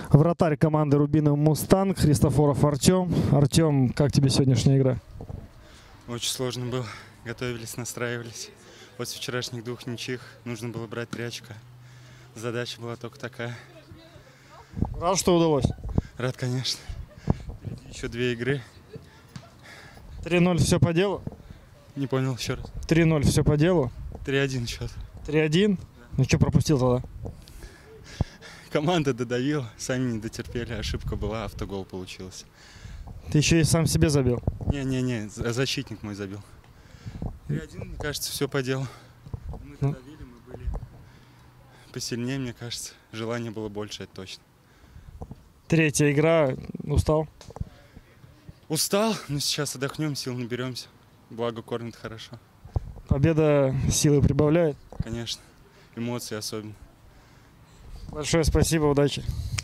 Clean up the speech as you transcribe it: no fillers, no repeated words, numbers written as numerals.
Вратарь команды Рубиновый Мустанг, Христофоров Артем. Артем, как тебе сегодняшняя игра? Очень сложно было. Готовились, настраивались. После вчерашних 2 ничьих нужно было брать 3 очка. Задача была только такая. Рад, что удалось. Рад, конечно. Еще 2 игры. 3-0 все по делу? Не понял еще раз. 3-0 все по делу? 3-1 счет. 3-1? Ну что пропустил тогда? Команда додавила, сами не дотерпели. Ошибка была, автогол получился. Ты еще и сам себе забил? Не, защитник мой забил. 3-1, мне кажется, все по делу. Мы додавили, мы были посильнее, мне кажется. Желание было больше, это точно. 3-я игра. Устал? Устал, но сейчас отдохнем, сил наберемся. Благо кормят хорошо. Победа силы прибавляет? Конечно. Эмоции особенно. Большое спасибо, удачи.